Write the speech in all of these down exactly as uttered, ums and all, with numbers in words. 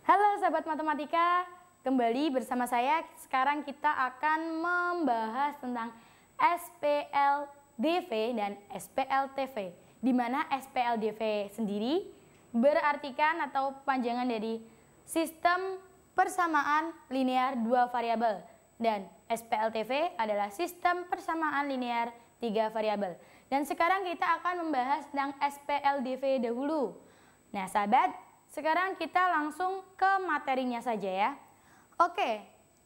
Halo sahabat matematika, kembali bersama saya. Sekarang kita akan membahas tentang S P L D V dan S P L T V. Di mana S P L D V sendiri berartikan atau panjangan dari sistem persamaan linear dua variabel, dan S P L T V adalah sistem persamaan linear tiga variabel. Dan sekarang kita akan membahas tentang S P L D V dahulu. Nah sahabat, sekarang kita langsung ke materinya saja ya. Oke,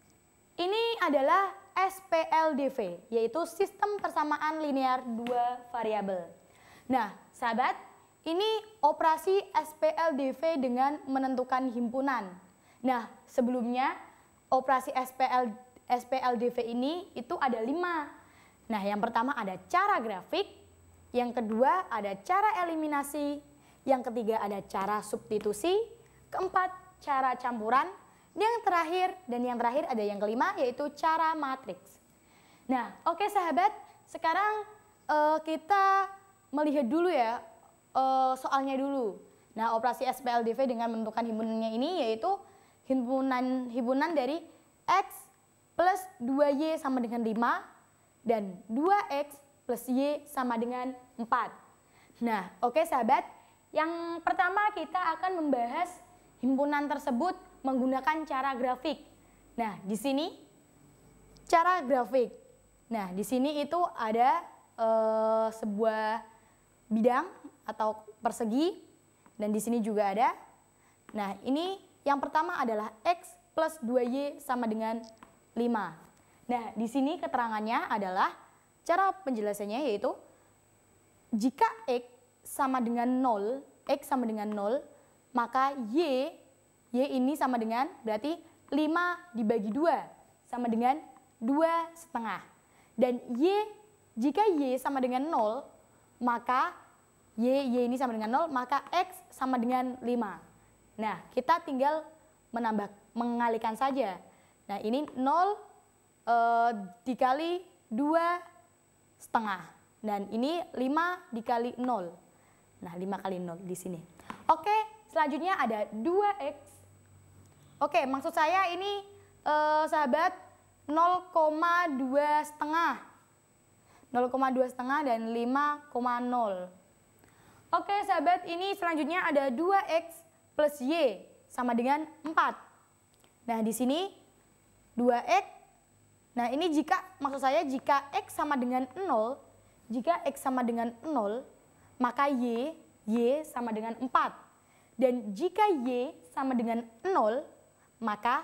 ini adalah S P L D V, yaitu sistem persamaan linear dua variabel. Nah sahabat, ini operasi S P L D V dengan menentukan himpunan. Nah sebelumnya operasi S P L, S P L D V ini itu ada lima. Nah yang pertama ada cara grafik, yang kedua ada cara eliminasi, yang ketiga ada cara substitusi, keempat cara campuran, yang terakhir dan yang terakhir ada yang kelima yaitu cara matriks. Nah oke sahabat, sekarang uh, kita melihat dulu ya uh, soalnya dulu. Nah operasi S P L D V dengan menentukan himpunannya ini yaitu himpunan himpunan dari X plus dua Y sama dengan lima dan dua X plus Y sama dengan empat. Nah oke sahabat, yang pertama kita akan membahas himpunan tersebut menggunakan cara grafik. Nah, di sini cara grafik. Nah, di sini itu ada e, sebuah bidang atau persegi, dan di sini juga ada. Nah, ini yang pertama adalah X plus dua Y sama dengan lima. Nah, di sini keterangannya adalah cara penjelasannya yaitu jika X sama dengan nol, X sama dengan nol, maka Y, Y ini sama dengan, berarti lima dibagi dua, sama dengan dua setengah. Dan Y, jika Y sama dengan nol, maka Y, Y ini sama dengan nol, maka X sama dengan lima. Nah, kita tinggal menambah, mengalihkan saja. Nah, ini nol e, dikali dua setengah. Dan ini lima dikali nol. Nah, lima kali nol di sini. Oke, selanjutnya ada dua X. Oke, maksud saya ini eh, sahabat nol koma dua setengah. nol koma dua setengah dan lima koma nol. Oke, sahabat, ini selanjutnya ada dua X plus Y sama dengan empat. Nah, di sini dua X. Nah, ini jika maksud saya jika X sama dengan nol, jika X sama dengan nol, maka Y, Y sama dengan empat. Dan jika Y sama dengan nol, maka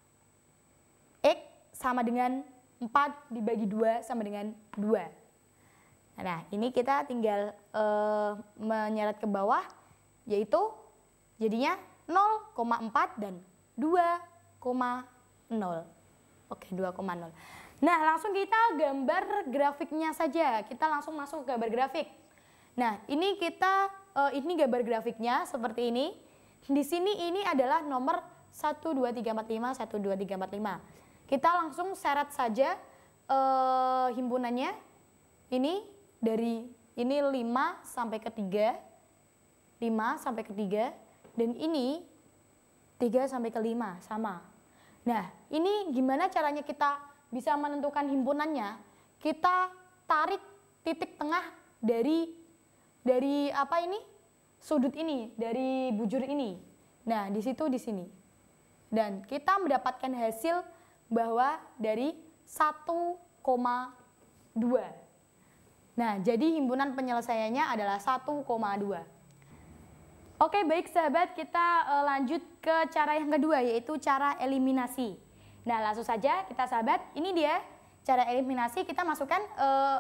X sama dengan empat dibagi dua sama dengan dua. Nah, ini kita tinggal uh, menyeret ke bawah, yaitu jadinya nol koma empat dan dua koma nol. Oke, dua koma nol. Nah, langsung kita gambar grafiknya saja. Kita langsung masuk ke gambar grafik. Nah, ini kita uh, ini gambar grafiknya seperti ini. Di sini ini adalah nomor satu dua tiga empat lima satu dua tiga empat lima. Kita langsung seret saja uh, himpunannya. Ini dari ini lima sampai ke tiga. lima sampai ke tiga dan ini tiga sampai ke lima sama. Nah, ini gimana caranya kita bisa menentukan himpunannya? Kita tarik titik tengah dari dari apa ini? Sudut ini, dari bujur ini. Nah, di situ di sini. Dan kita mendapatkan hasil bahwa dari satu koma dua. Nah, jadi himpunan penyelesaiannya adalah satu koma dua. Oke, baik sahabat, kita uh, lanjut ke cara yang kedua, yaitu cara eliminasi. Nah, langsung saja kita sahabat, ini dia cara eliminasi. Kita masukkan uh,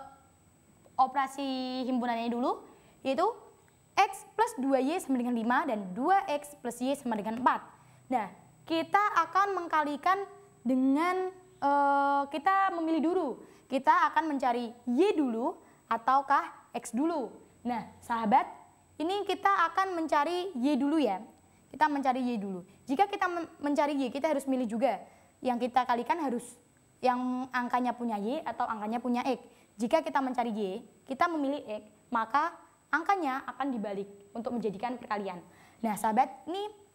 operasi himpunannya dulu, yaitu X plus dua Y sama dengan lima dan dua X plus Y sama dengan empat. Nah, kita akan mengkalikan dengan, uh, kita memilih dulu. Kita akan mencari Y dulu ataukah X dulu. Nah, sahabat, ini kita akan mencari Y dulu ya. Kita mencari Y dulu. Jika kita mencari Y, kita harus milih juga. Yang kita kalikan harus yang angkanya punya Y atau angkanya punya X. Jika kita mencari Y, kita memilih X, maka angkanya akan dibalik untuk menjadikan perkalian. Nah sahabat, ini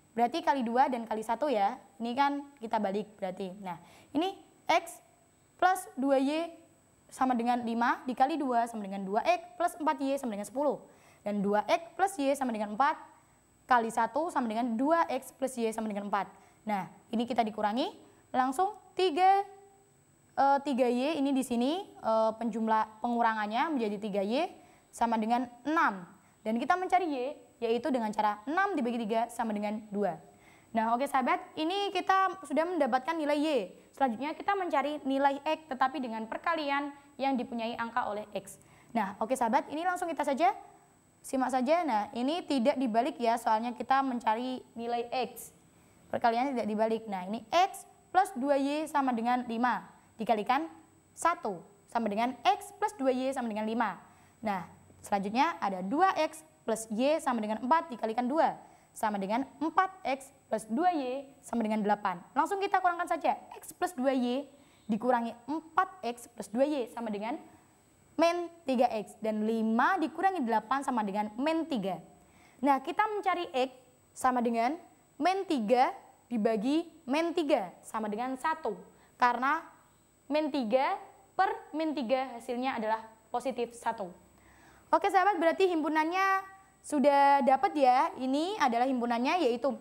berarti kali dua dan kali satu ya. Ini kan kita balik berarti. Nah, ini X plus dua Y sama dengan lima dikali dua sama dengan dua X plus empat Y sama dengan sepuluh. Dan dua X plus Y sama dengan empat kali satu sama dengan dua X plus Y sama dengan empat. Nah, ini kita dikurangi, langsung tiga, uh, tiga Y ini di sini uh, penjumlah pengurangannya menjadi tiga Y sama dengan enam. Dan kita mencari Y yaitu dengan cara enam dibagi tiga sama dengan dua. Nah, oke sahabat, ini kita sudah mendapatkan nilai Y. Selanjutnya kita mencari nilai X tetapi dengan perkalian yang dipunyai angka oleh X. Nah, oke sahabat, ini langsung kita saja simak saja. Nah, ini tidak dibalik ya, soalnya kita mencari nilai X. Perkaliannya tidak dibalik. Nah, ini X plus dua Y sama dengan lima dikalikan satu sama dengan X plus dua Y sama dengan lima. Nah, selanjutnya ada dua X plus Y sama dengan empat dikalikan dua sama dengan empat X plus dua Y sama dengan delapan. Langsung kita kurangkan saja. X plus dua Y dikurangi empat X plus dua Y sama dengan min tiga X. Dan lima dikurangi delapan sama dengan min tiga. Nah, kita mencari X sama dengan min tiga dibagi min tiga sama dengan satu. Karena min tiga per min tiga hasilnya adalah positif satu. Oke sahabat, berarti himpunannya sudah dapat ya. Ini adalah himpunannya yaitu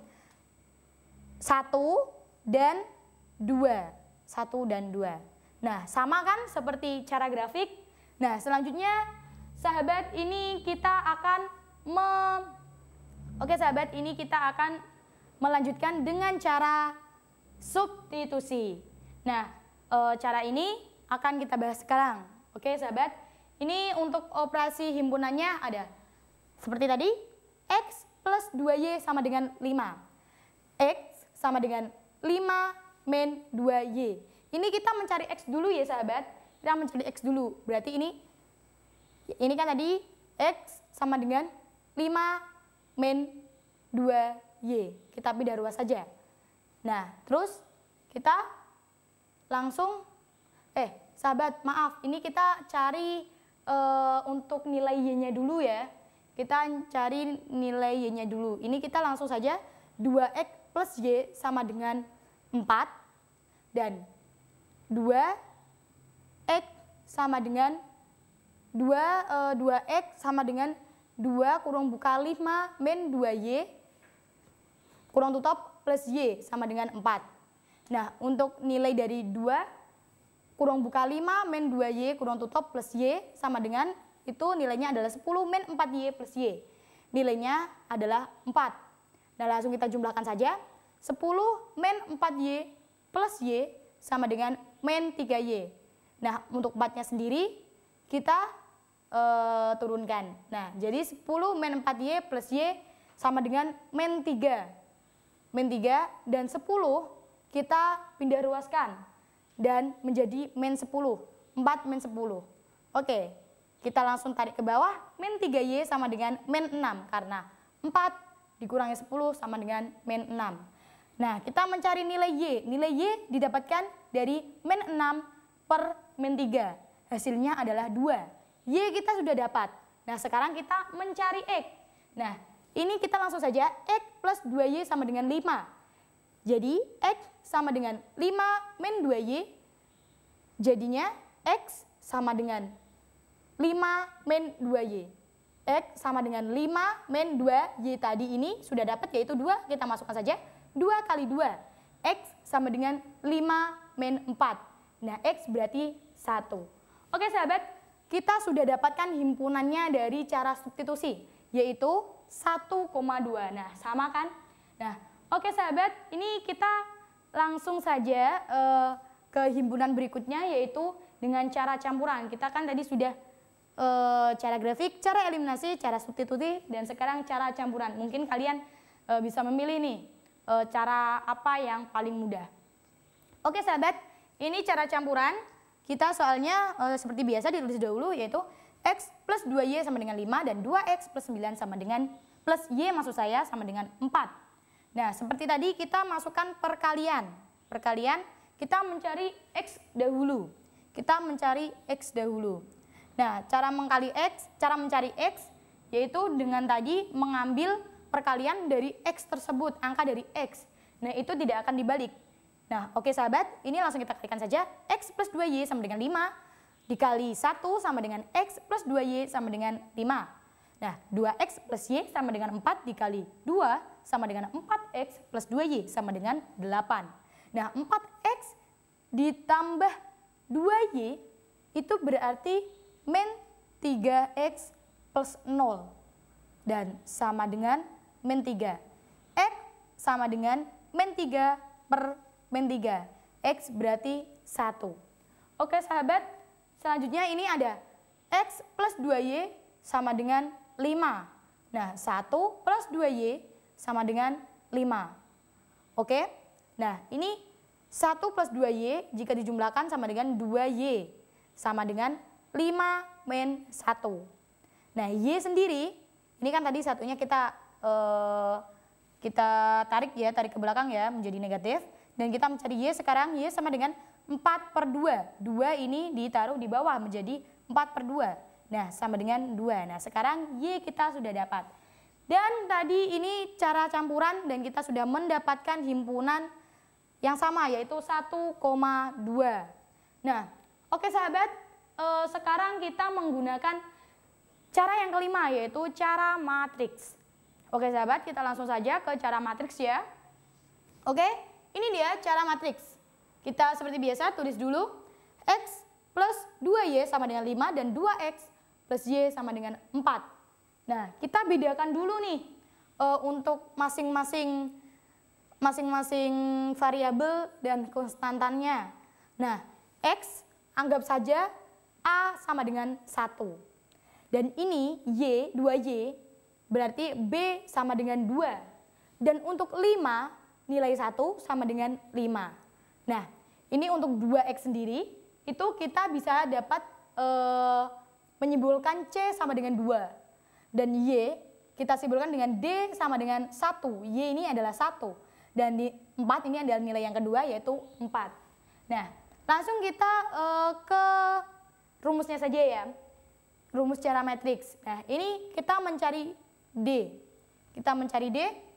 satu dan dua. satu dan dua. Nah, sama kan seperti cara grafik. Nah, selanjutnya sahabat, ini kita akan me Oke sahabat, ini kita akan melanjutkan dengan cara substitusi. Nah, e, cara ini akan kita bahas sekarang. Oke sahabat, ini untuk operasi himpunannya ada seperti tadi, X plus dua Y sama dengan lima. X sama dengan lima min dua Y. Ini kita mencari X dulu ya sahabat. Kita mencari X dulu. Berarti ini ini kan tadi X sama dengan lima min dua Y. Kita pindah ruas saja. Nah, terus kita langsung eh sahabat, maaf, ini kita cari uh, untuk nilai Y-nya dulu ya. Kita cari nilai Y-nya dulu. Ini kita langsung saja dua X plus Y sama dengan empat dan dua X sama dengan dua, e, dua X sama dengan dua kurung buka lima min dua Y kurang tutup plus Y sama dengan empat. Nah, untuk nilai dari dua kurung buka lima min dua Y kurang tutup plus Y sama dengan, itu nilainya adalah sepuluh min empat Y plus Y. Nilainya adalah empat. Nah, langsung kita jumlahkan saja. sepuluh min empat Y plus Y sama dengan min tiga Y. Nah, untuk empatnya sendiri kita e, turunkan. Nah, jadi sepuluh min empat Y plus Y sama dengan min tiga. Min tiga dan sepuluh kita pindah ruaskan dan menjadi min sepuluh. empat min sepuluh. Oke, kita langsung tarik ke bawah. Min tiga Y sama dengan min enam karena empat dikurangi sepuluh sama dengan min enam. Nah, kita mencari nilai Y. Nilai Y didapatkan dari min enam per min tiga. Hasilnya adalah dua. Y kita sudah dapat. Nah, sekarang kita mencari X. Nah, ini kita langsung saja X plus dua Y sama dengan lima. Jadi, X sama dengan lima min dua Y. Jadinya X sama dengan lima min dua Y. X sama dengan lima min dua Y tadi ini sudah dapat, yaitu dua. Kita masukkan saja. dua kali dua. X sama dengan lima min empat. Nah, X berarti satu. Oke sahabat, kita sudah dapatkan himpunannya dari cara substitusi, yaitu satu koma dua. Nah, sama kan? Nah, oke sahabat, ini kita langsung saja uh, ke himpunan berikutnya, yaitu dengan cara campuran. Kita kan tadi sudah uh, cara grafik, cara eliminasi, cara substitusi, dan sekarang cara campuran. Mungkin kalian uh, bisa memilih nih uh, cara apa yang paling mudah. Oke sahabat, ini cara campuran. Kita soalnya uh, seperti biasa ditulis dahulu, yaitu X plus dua Y sama dengan lima dan dua X plus sembilan sama dengan plus Y maksud saya sama dengan empat. Nah, seperti tadi kita masukkan perkalian. Perkalian kita mencari X dahulu. Kita mencari X dahulu. Nah, cara mengkali X, cara mencari X yaitu dengan tadi mengambil perkalian dari X tersebut, angka dari X. Nah, itu tidak akan dibalik. Nah, oke sahabat, ini langsung kita kalikan saja. X plus dua Y sama dengan lima, dikali satu sama dengan X plus dua Y sama dengan lima. Nah, dua X plus Y sama dengan empat dikali dua sama dengan empat X plus dua Y sama dengan delapan. Nah, empat X ditambah dua Y itu berarti min tiga X plus nol. Dan sama dengan min tiga. X sama dengan min tiga per min tiga. X berarti satu. Oke sahabat, selanjutnya ini ada X plus dua Y sama dengan lima. Nah, satu plus dua Y sama dengan lima. Oke, nah ini satu plus dua Y jika dijumlahkan sama dengan dua Y. Sama dengan lima min satu. Nah, Y sendiri, ini kan tadi satunya kita eh, kita tarik ya, tarik ke belakang ya, menjadi negatif. Dan kita mencari Y sekarang, Y sama dengan empat per dua. dua ini ditaruh di bawah menjadi empat per dua. Nah, sama dengan dua. Nah, sekarang Y kita sudah dapat. Dan tadi ini cara campuran dan kita sudah mendapatkan himpunan yang sama yaitu satu koma dua. Nah, oke sahabat, eh, sekarang kita menggunakan cara yang kelima yaitu cara matriks. Oke sahabat, kita langsung saja ke cara matriks ya. Oke, ini dia cara matriks. Kita seperti biasa tulis dulu X plus dua Y sama dengan lima dan dua X plus Y sama dengan empat. Nah, kita bedakan dulu nih e, untuk masing-masing masing-masing variabel dan konstantannya. Nah, X anggap saja A sama dengan satu. Dan ini Y, dua Y, berarti B sama dengan dua. Dan untuk lima, nilai satu sama dengan lima. Nah, ini untuk dua X sendiri, itu kita bisa dapat e, menyimpulkan C sama dengan dua. Dan Y kita simpulkan dengan D sama dengan satu. Y ini adalah satu. Dan di empat ini adalah nilai yang kedua yaitu empat. Nah, langsung kita e, ke rumusnya saja ya. Rumus cara matriks. Nah, ini kita mencari D. Kita mencari D.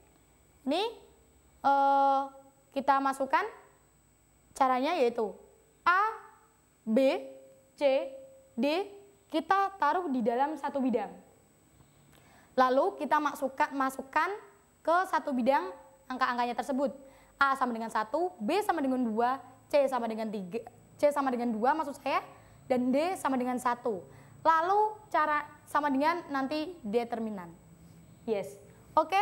Ini e, kita masukkan caranya yaitu A, B, C, D kita taruh di dalam satu bidang. Lalu kita masukkan, masukkan ke satu bidang angka-angkanya tersebut. A sama dengan satu, B sama dengan dua, C sama dengan tiga, C sama dengan dua maksud saya, dan D sama dengan satu. Lalu cara sama dengan nanti determinan. Yes. Oke,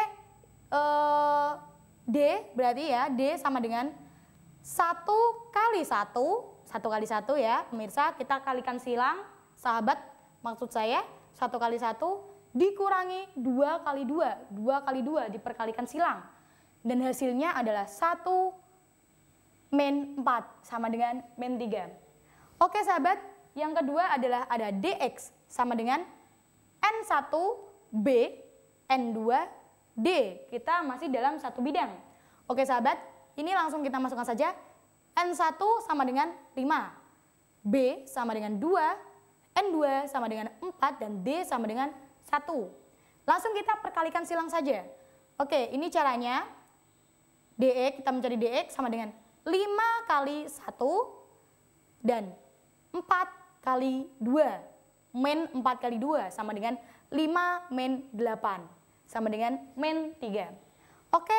uh, D berarti ya, D sama dengan satu kali satu, satu kali satu ya, pemirsa, kita kalikan silang, sahabat, maksud saya, satu kali satu, dikurangi dua kali dua, dua kali dua diperkalikan silang. Dan hasilnya adalah satu min empat sama dengan min tiga. Oke sahabat, yang kedua adalah ada dx sama dengan N satu B, N dua D. Kita masih dalam satu bidang. Oke sahabat, ini langsung kita masukkan saja. N satu sama dengan lima, B sama dengan dua, N dua sama dengan empat, dan D sama dengan satu. Langsung kita perkalikan silang saja. Oke, ini caranya. Dx, kita mencari dx sama dengan lima kali satu dan empat kali dua. Min empat kali dua sama dengan lima min delapan. Sama dengan min tiga. Oke,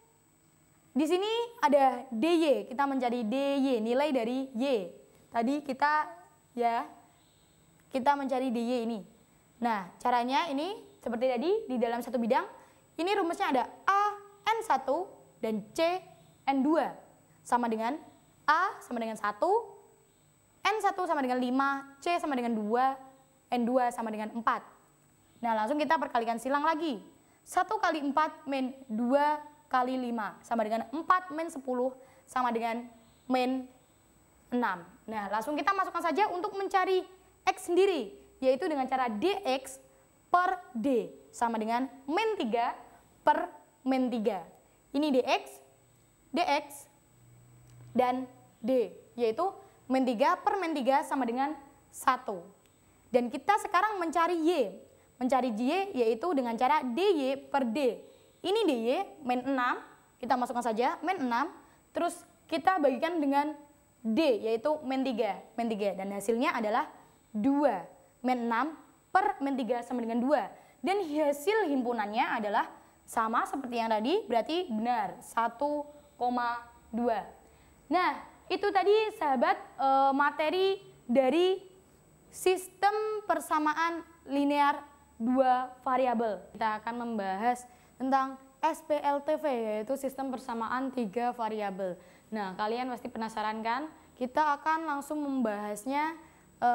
di sini ada dy. Kita mencari dy, nilai dari y. Tadi kita ya, kita mencari dy ini. Nah, caranya ini seperti tadi di dalam satu bidang. Ini rumusnya ada A N satu dan C N dua. Sama dengan A sama dengan satu, N satu sama dengan lima, C sama dengan dua, N dua sama dengan empat. Nah, langsung kita perkalikan silang lagi. satu kali empat min dua kali lima sama dengan empat min sepuluh sama dengan min enam. Nah, langsung kita masukkan saja untuk mencari X sendiri, yaitu dengan cara dx per d sama dengan min tiga per min tiga. Ini dx, dx, dan d, yaitu min tiga per min tiga sama dengan satu. Dan kita sekarang mencari y. Mencari y yaitu dengan cara dy per d. ini D Y min enam, kita masukkan saja min enam, terus kita bagikan dengan D yaitu min tiga, min tiga, dan hasilnya adalah dua. Min enam per min tiga sama dengan dua. Dan hasil himpunannya adalah sama seperti yang tadi, berarti benar, satu koma dua. Nah, itu tadi sahabat e, materi dari sistem persamaan linear dua variabel. Kita akan membahas tentang S P L T V, yaitu sistem persamaan tiga variabel. Nah, kalian pasti penasaran kan? Kita akan langsung membahasnya e,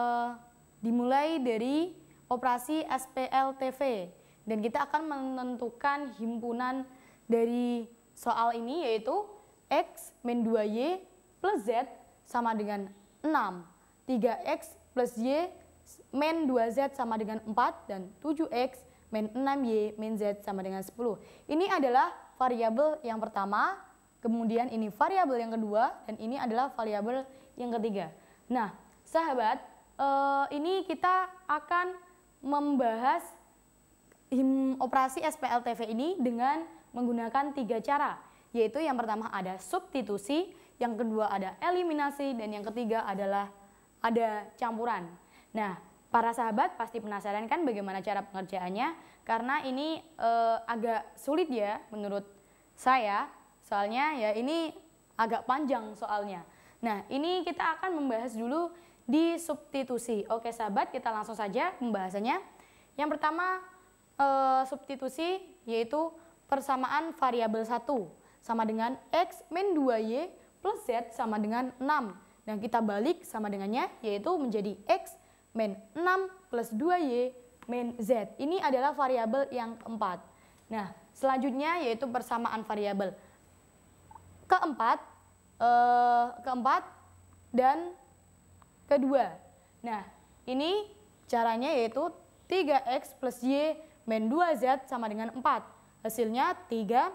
dimulai dari operasi S P L T V. Dan kita akan menentukan himpunan dari soal ini, yaitu X min dua Y plus Z sama dengan enam. tiga X plus Y min dua Z sama dengan empat. Dan tujuh X min enam Y min Z sama dengan sepuluh. Ini adalah variabel yang pertama, kemudian ini variabel yang kedua, dan ini adalah variabel yang ketiga. Nah, sahabat, eh, ini kita akan membahas him, operasi S P L T V ini dengan menggunakan tiga cara, yaitu yang pertama ada substitusi, yang kedua ada eliminasi, dan yang ketiga adalah ada campuran. Nah, para sahabat pasti penasaran kan bagaimana cara pengerjaannya, karena ini e, agak sulit ya menurut saya, soalnya ya ini agak panjang soalnya. Nah, ini kita akan membahas dulu di substitusi. Oke sahabat, kita langsung saja pembahasannya. Yang pertama, e, substitusi yaitu persamaan variabel satu sama dengan X min dua Y plus Z sama dengan enam. Dan kita balik sama dengannya, yaitu menjadi X min enam plus dua Y min Z. Ini adalah variabel yang keempat. Nah, selanjutnya yaitu persamaan variabel keempat, eh, keempat dan kedua. Nah, ini caranya yaitu tiga X plus Y min dua Z sama dengan empat. Hasilnya tiga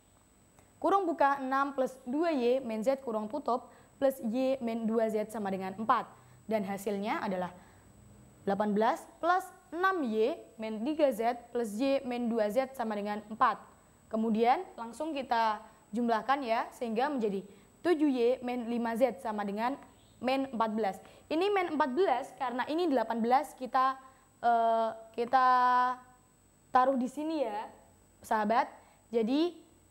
kurung buka enam plus dua Y min Z kurung tutup plus Y min dua Z sama dengan empat. Dan hasilnya adalah delapan belas plus enam Y min tiga Z plus Y min dua Z sama dengan empat. Kemudian langsung kita jumlahkan ya, sehingga menjadi tujuh Y min lima Z sama dengan min empat belas. Ini min empat belas karena ini delapan belas, kita uh, kita taruh di sini ya sahabat. Jadi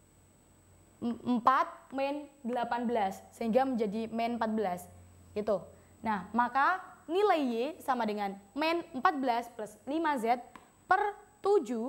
empat min delapan belas sehingga menjadi min empat belas gitu. Nah, maka nilai Y sama dengan min empat belas plus lima Z per tujuh.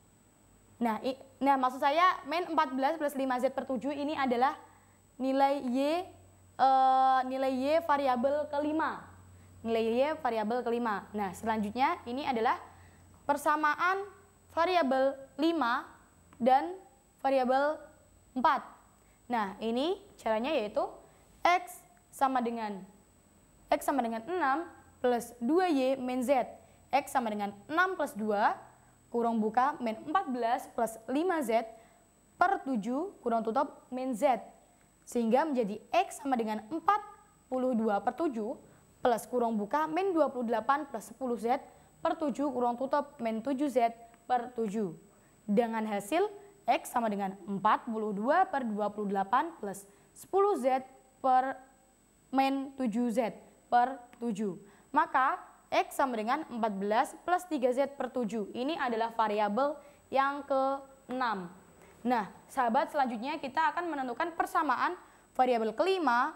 Nah, i, nah maksud saya min empat belas plus lima Z per tujuh ini adalah nilai Y e, nilai Y variabel kelima. Nilai Y variabel kelima. Nah, selanjutnya ini adalah persamaan variabel lima dan variabel empat. Nah, ini caranya yaitu X sama dengan X sama dengan enam plus dua Y min Z. X sama dengan enam plus dua kurang buka min empat belas plus lima Z per tujuh kurang tutup min Z. Sehingga menjadi X sama dengan empat puluh dua per tujuh plus kurang buka min dua puluh delapan plus sepuluh Z per tujuh kurang tutup min tujuh Z per tujuh. Dengan hasil X sama dengan empat puluh dua per dua puluh delapan plus sepuluh Z per min tujuh Z per tujuh. Maka X sama dengan empat belas plus tiga Z per tujuh. Ini adalah variabel yang keenam. Nah, sahabat, selanjutnya kita akan menentukan persamaan variabel kelima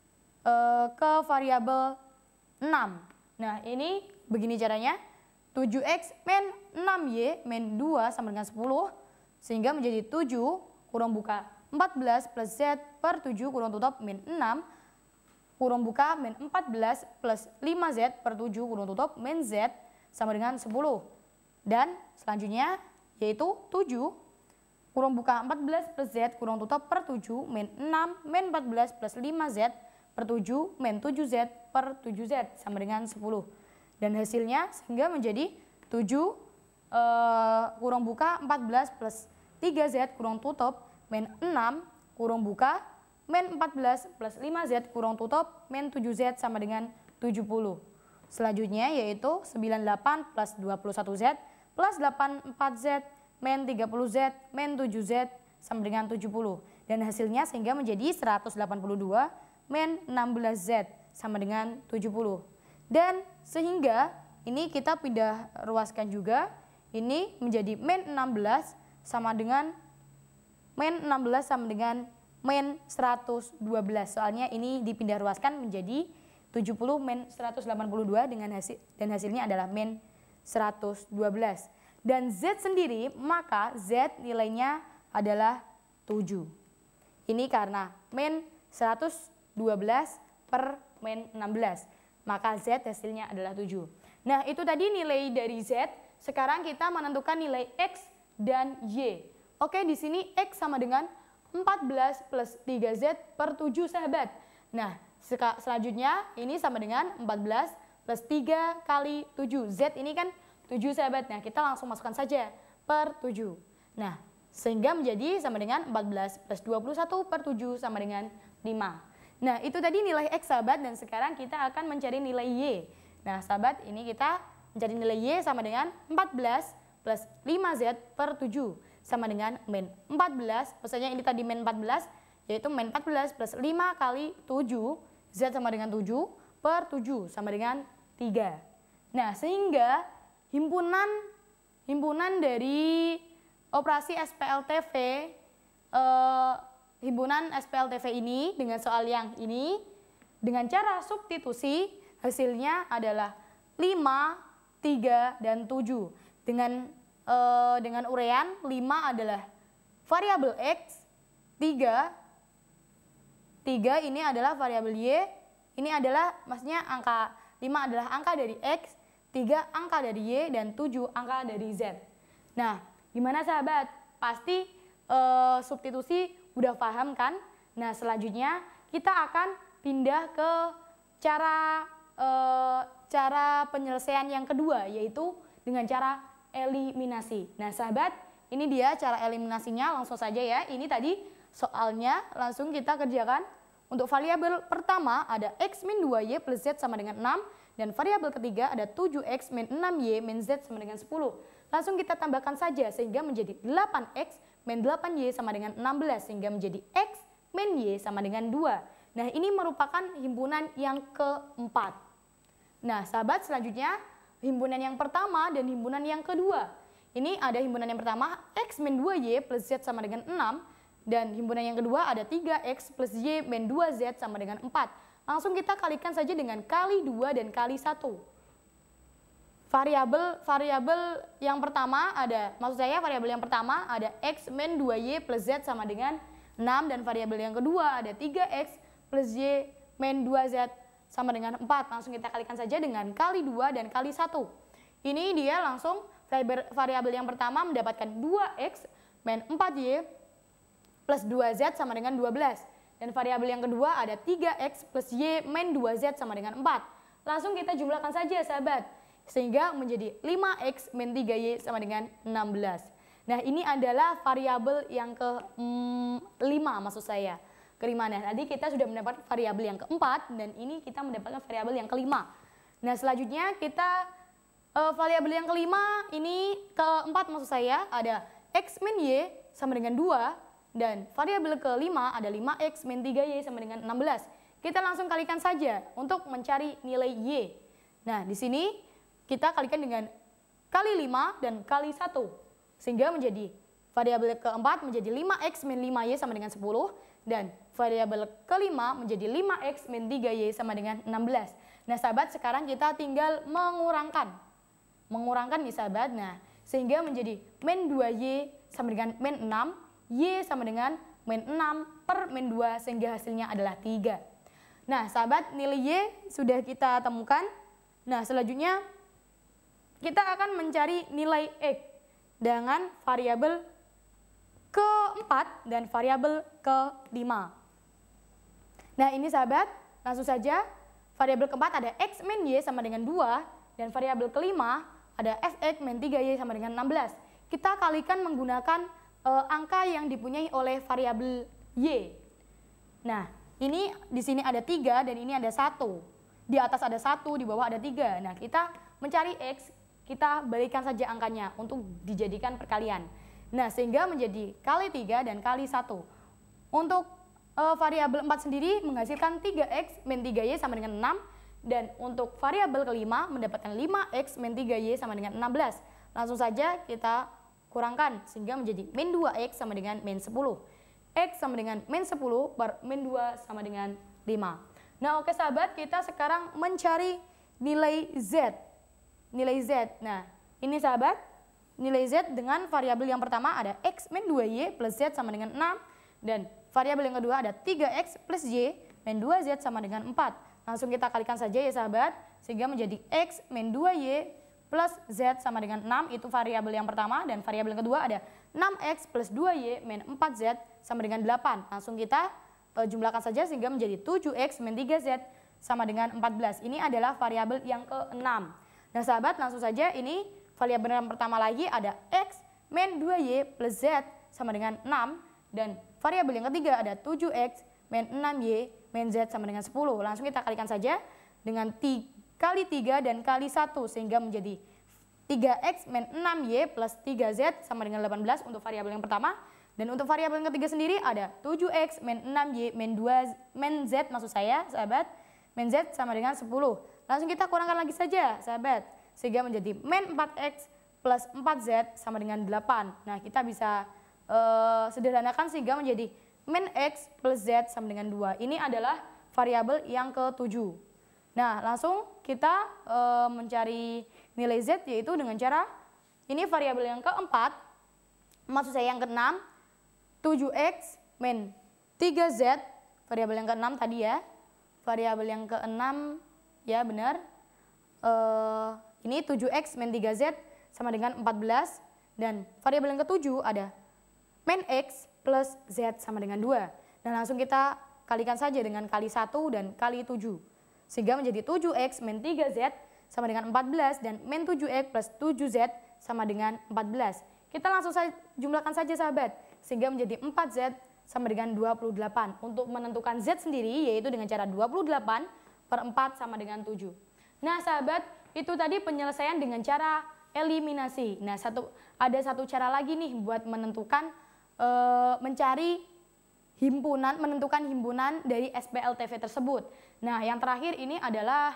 eh, ke variabel enam. Nah, ini begini caranya. tujuh X min enam Y min dua sama dengan sepuluh. Sehingga menjadi tujuh kurang buka empat belas plus Z per tujuh kurang tutup min enam. Kurang buka min empat belas plus lima Z per tujuh kurang tutup min Z sama dengan sepuluh. Dan selanjutnya yaitu tujuh kurang buka empat belas plus Z kurang tutup per tujuh min enam min empat belas plus lima Z per tujuh min tujuh Z per tujuh Z sama dengan sepuluh. Dan hasilnya sehingga menjadi tujuh eh, kurang buka empat belas plus tiga Z kurang tutup min enam kurang buka min empat belas plus lima Z kurang tutup min tujuh Z sama dengan tujuh puluh. Selanjutnya yaitu sembilan puluh delapan plus dua puluh satu Z plus delapan puluh empat Z min tiga puluh Z, min tujuh Z sama dengan tujuh puluh. Dan hasilnya sehingga menjadi seratus delapan puluh dua min enam belas Z sama dengan tujuh puluh. Dan sehingga ini kita pindah ruaskan juga, ini menjadi min enam belas sama dengan min enam belas sama dengan min seratus dua belas. Soalnya ini dipindah ruaskan menjadi tujuh puluh min seratus delapan puluh dua dengan hasil dan hasilnya adalah min seratus dua belas. Dan Z sendiri maka Z nilainya adalah tujuh. Ini karena min seratus dua belas per min enam belas. Maka Z hasilnya adalah tujuh. Nah, itu tadi nilai dari Z. Sekarang kita menentukan nilai X dan Y. Oke, di sini X sama dengan empat belas plus tiga Z per tujuh, sahabat. Nah, selanjutnya ini sama dengan empat belas plus tiga kali tujuh. Z ini kan tujuh, sahabat. Nah, kita langsung masukkan saja per tujuh. Nah, sehingga menjadi sama dengan empat belas plus dua puluh satu per tujuh sama dengan lima. Nah, itu tadi nilai X, sahabat. Dan sekarang kita akan mencari nilai Y. Nah, sahabat, ini kita mencari nilai Y sama dengan empat belas plus lima Z per tujuh sama dengan min empat belas. Maksudnya ini tadi min empat belas, yaitu min empat belas plus lima kali tujuh. Z sama dengan tujuh per tujuh sama dengan tiga. Nah, sehingga himpunan himpunan dari operasi S P L T V eh, himpunan S P L T V ini dengan soal yang ini dengan cara substitusi hasilnya adalah lima, tiga, dan tujuh. Dengan eh, dengan urean lima adalah variabel X, tiga tiga ini adalah variabel Y, ini adalah maksudnya angka lima adalah angka dari X, tiga angka dari Y, dan tujuh angka dari Z. Nah, gimana, sahabat? Pasti e, substitusi udah paham kan? Nah, selanjutnya kita akan pindah ke cara e, cara penyelesaian yang kedua, yaitu dengan cara eliminasi. Nah, sahabat, ini dia cara eliminasinya, langsung saja ya. Ini tadi soalnya langsung kita kerjakan. Untuk variabel pertama ada X min dua Y plus Z sama dengan enam. Dan variabel ketiga ada tujuh X min enam Y min Z sama dengan sepuluh. Langsung kita tambahkan saja sehingga menjadi delapan X min delapan Y sama dengan enam belas. Sehingga menjadi X min Y sama dengan dua. Nah, ini merupakan himpunan yang keempat. Nah, sahabat, selanjutnya himpunan yang pertama dan himpunan yang kedua. Ini ada himpunan yang pertama X min dua Y plus Z sama dengan enam. Dan himpunan yang kedua ada tiga X plus Y min dua Z sama dengan empat. Langsung kita kalikan saja dengan kali dua dan kali satu. Variabel variabel yang pertama ada, maksud saya variabel yang pertama ada X min dua Y plus Z sama dengan enam. Dan variabel yang kedua ada tiga X plus Y min dua Z sama dengan empat. Langsung kita kalikan saja dengan kali dua dan kali satu. Ini dia langsung variabel yang pertama mendapatkan dua X min empat Y plus dua Z sama dengan dua belas. Dan variabel yang kedua ada tiga X plus Y min dua Z sama dengan empat. Langsung kita jumlahkan saja, sahabat. Sehingga menjadi lima X min tiga Y sama dengan enam belas. Nah, ini adalah variabel yang ke lima, maksud saya. Kelima. Nah, tadi kita sudah mendapat variabel yang keempat dan ini kita mendapatkan variabel yang kelima. Nah, selanjutnya kita uh, variabel yang kelima ini keempat, maksud saya ada X min Y sama dengan dua. Dan variabel kelima ada lima X min tiga Y sama dengan enam belas. Kita langsung kalikan saja untuk mencari nilai Y. Nah, di sini kita kalikan dengan kali lima dan kali satu. Sehingga menjadi variabel keempat menjadi lima X min lima Y sama dengan sepuluh. Dan variabel kelima menjadi lima X min tiga Y sama dengan enam belas. Nah, sahabat, sekarang kita tinggal mengurangkan. Mengurangkan nih, sahabat. Nah, sehingga menjadi min dua Y sama dengan min enam. Y sama dengan min enam per min dua sehingga hasilnya adalah tiga. Nah, sahabat, nilai Y sudah kita temukan. Nah, selanjutnya kita akan mencari nilai X dengan variabel keempat dan variabel kelima. Nah, ini, sahabat, langsung saja variabel keempat ada X min Y sama dengan dua dan variabel kelima ada Fx min tiga Y sama dengan enam belas. Kita kalikan menggunakan Uh, angka yang dipunyai oleh variabel Y. Nah, ini di sini ada tiga dan ini ada satu. Di atas ada satu, di bawah ada tiga. Nah, kita mencari X, kita balikan saja angkanya untuk dijadikan perkalian. Nah, sehingga menjadi kali tiga dan kali satu. Untuk e, variabel empat sendiri menghasilkan tiga x min tiga y sama dengan enam. Dan untuk variabel kelima mendapatkan lima x min tiga y sama dengan enam belas. Langsung saja kita kurangkan sehingga menjadi min dua x sama dengan min sepuluh. X sama dengan min sepuluh per min dua sama dengan lima. Nah, oke sahabat, kita sekarang mencari nilai Z. Nilai Z. Nah, ini sahabat, nilai Z dengan variabel yang pertama ada X min dua Y plus Z sama dengan enam. Dan variabel yang kedua ada tiga x plus Y min dua Z sama dengan empat. Langsung kita kalikan saja ya sahabat, sehingga menjadi X min dua Y plus Z sama dengan enam, itu variabel yang pertama. Dan variabel yang kedua ada enam x plus dua Y min empat Z sama dengan delapan. Langsung kita e, jumlahkan saja sehingga menjadi tujuh x min tiga Z sama dengan empat belas. Ini adalah variabel yang keenam. Nah sahabat, langsung saja ini variabel yang pertama lagi ada X min dua Y plus Z sama dengan enam. Dan variabel yang ketiga ada tujuh x min enam Y min Z sama dengan sepuluh. Langsung kita kalikan saja dengan kali tiga dan kali satu sehingga menjadi tiga x min enam Y plus tiga Z sama dengan delapan belas untuk variabel yang pertama. Dan untuk variabel yang ketiga sendiri ada tujuh x min enam Y min dua min Z maksud saya sahabat, min Z sama dengan sepuluh. Langsung kita kurangkan lagi saja sahabat, sehingga menjadi min empat x plus empat Z sama dengan delapan. Nah, kita bisa uh, sederhanakan sehingga menjadi min X plus Z sama dengan dua. Ini adalah variabel yang ketujuh. Nah, langsung kita e, mencari nilai Z yaitu dengan cara, ini variabel yang keempat, maksud saya yang keenam, tujuh x min tiga Z, variabel yang keenam tadi ya, variabel yang keenam, ya benar, e, ini tujuh x min tiga Z sama dengan empat belas, dan variabel yang ketujuh ada min X plus Z sama dengan dua. Nah, langsung kita kalikan saja dengan kali satu dan kali tujuh. Sehingga menjadi tujuh x min tiga Z sama dengan empat belas dan min tujuh x plus tujuh Z sama dengan empat belas. Kita langsung saja jumlahkan saja sahabat. Sehingga menjadi empat Z sama dengan dua puluh delapan. Untuk menentukan Z sendiri yaitu dengan cara dua puluh delapan per empat sama dengan tujuh. Nah sahabat, itu tadi penyelesaian dengan cara eliminasi. Nah, satu ada satu cara lagi nih buat menentukan E, mencari himpunan, menentukan himpunan dari S P L T V tersebut. Nah, yang terakhir ini adalah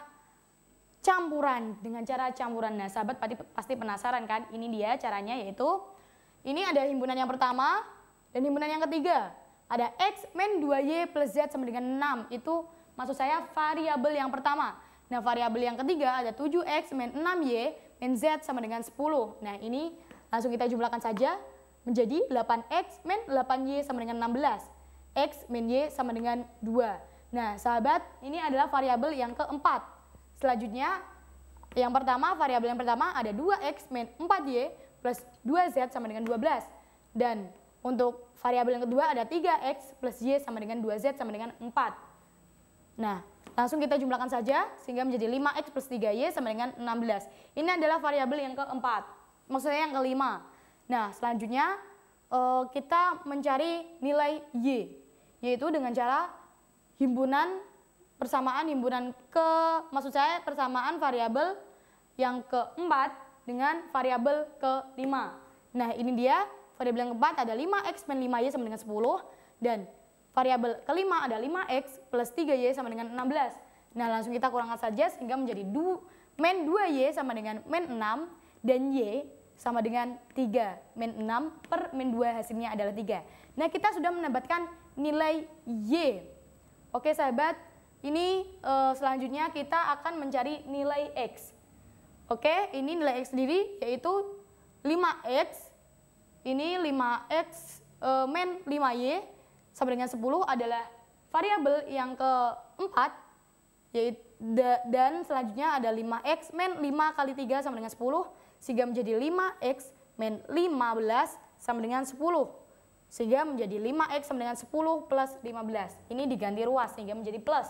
campuran, dengan cara campuran. Nah, sahabat pasti penasaran kan? Ini dia caranya, yaitu ini ada himpunan yang pertama dan himpunan yang ketiga. Ada X min dua Y plus Z sama dengan enam. Itu maksud saya variabel yang pertama. Nah, variabel yang ketiga ada tujuh x min enam Y min Z sama dengan sepuluh. Nah, ini langsung kita jumlahkan saja menjadi delapan x min delapan Y sama dengan enam belas. X min Y sama dengan dua. Nah, sahabat, ini adalah variabel yang keempat. Selanjutnya, yang pertama, variabel yang pertama ada dua x min empat Y plus dua Z sama dengan dua belas. Dan untuk variabel yang kedua ada tiga x plus Y sama dengan dua Z sama dengan empat. Nah, langsung kita jumlahkan saja sehingga menjadi lima x plus tiga Y sama dengan enam belas. Ini adalah variabel yang keempat. Maksudnya yang kelima. Nah, selanjutnya uh, kita mencari nilai Y, yaitu dengan cara himpunan persamaan himpunan ke, maksud saya persamaan variabel yang keempat dengan variabel kelima. Nah, ini dia variabel yang keempat ada lima x min lima Y sama dengan sepuluh, dan variabel kelima ada lima x plus tiga Y sama dengan enam belas. Nah, langsung kita kurangkan saja sehingga menjadi min dua Y sama dengan min enam, dan Y sama dengan tiga. Min enam per min dua hasilnya adalah tiga. Nah, kita sudah mendapatkan nilai Y. Oke sahabat, ini e, selanjutnya kita akan mencari nilai X. Oke, ini nilai X sendiri yaitu lima x. Ini lima x e, min lima Y sama dengan sepuluh adalah variabel yang keempat. Yaitu, dan selanjutnya ada lima x min lima kali tiga sama dengan sepuluh. Sehingga menjadi lima x min lima belas sama dengan sepuluh. Sehingga menjadi lima x sama dengan sepuluh plus lima belas. Ini diganti ruas sehingga menjadi plus.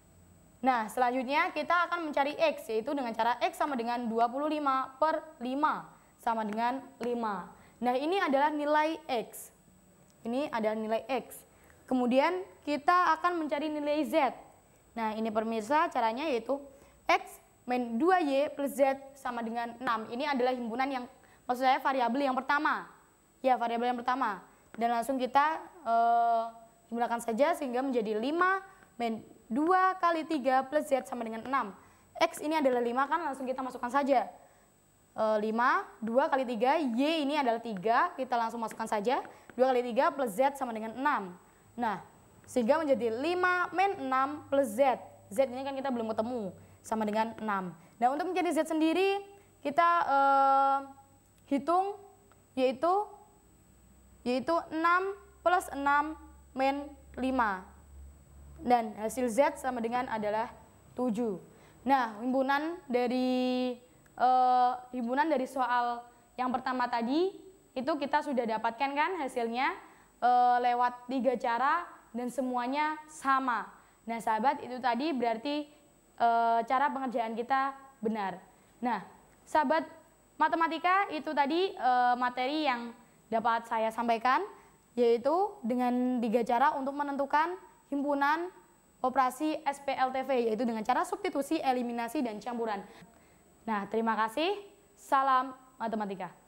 Nah, selanjutnya kita akan mencari X, yaitu dengan cara X sama dengan dua puluh lima per lima sama dengan lima. Nah, ini adalah nilai X. Ini adalah nilai X. Kemudian kita akan mencari nilai Z. Nah, ini pemirsa caranya yaitu X min dua Y plus Z sama dengan enam. Ini adalah himpunan yang, maksud saya variabel yang pertama. Ya, variabel yang pertama. Dan langsung kita uh, gunakan saja sehingga menjadi lima min dua kali tiga plus Z sama dengan enam. X ini adalah lima kan, langsung kita masukkan saja. Uh, lima, dua kali tiga, Y ini adalah tiga, kita langsung masukkan saja. dua kali tiga plus Z sama dengan enam. Nah, sehingga menjadi lima min enam plus Z. Z ini kan kita belum ketemu, sama dengan enam. Nah, untuk mencari Z sendiri, kita uh, hitung, yaitu yaitu enam plus enam min lima. Dan hasil Z sama dengan adalah tujuh. Nah, himpunan dari uh, himpunan dari soal yang pertama tadi itu kita sudah dapatkan kan hasilnya uh, lewat tiga cara dan semuanya sama. Nah, sahabat, itu tadi berarti uh, cara pengerjaan kita benar. Nah, sahabat matematika, itu tadi uh, materi yang dapat saya sampaikan, yaitu dengan tiga cara untuk menentukan himpunan operasi S P L T V, yaitu dengan cara substitusi, eliminasi, dan campuran. Nah, terima kasih. Salam matematika.